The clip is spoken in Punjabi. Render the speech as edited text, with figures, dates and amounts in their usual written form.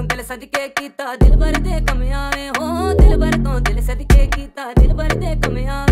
ਤੋਂ ਦਿਲ ਸਦਕੇ ਕੀਤਾ ਦਿਲ ਭਰ ਦੇ ਕਮਿਆਂ ਵੇ ਹੋ ਦਿਲ ਭਰ ਤੋਂ ਦਿਲ ਸਦਕੇ ਕੀਤਾ ਦਿਲ ਭਰ ਦੇ ਕਮਿਆਂ